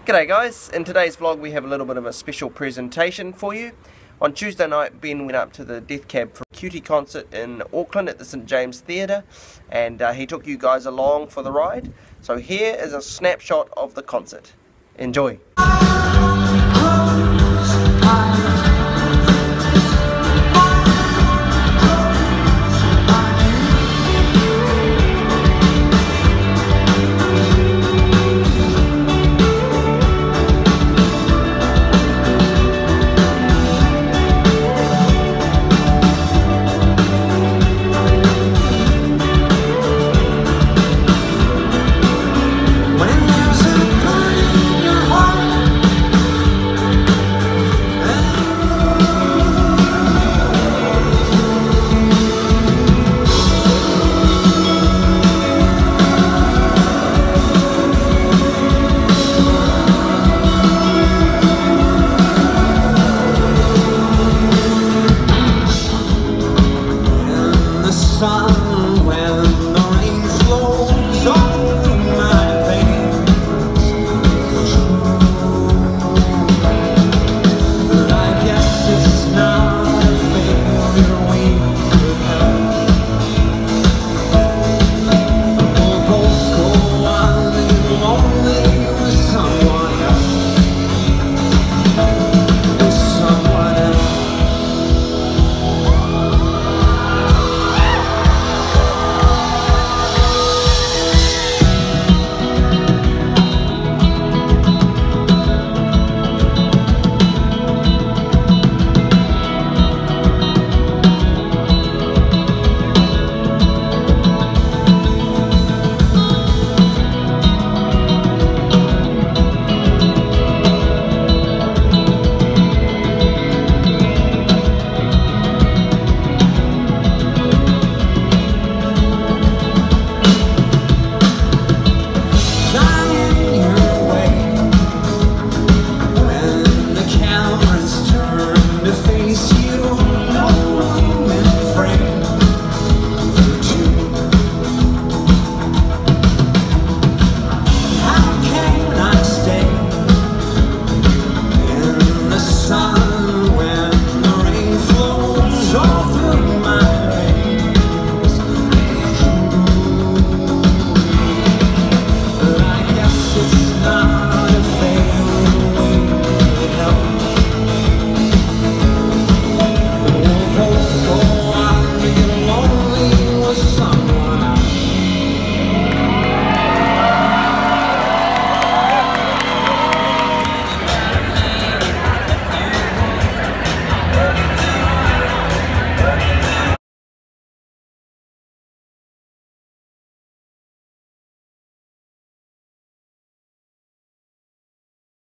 G'day guys, in today's vlog we have a little bit of a special presentation for you. On Tuesday night Ben went up to the Death Cab for a Cutie concert in Auckland at the St James Theatre, and he took you guys along for the ride. So here is a snapshot of the concert. Enjoy!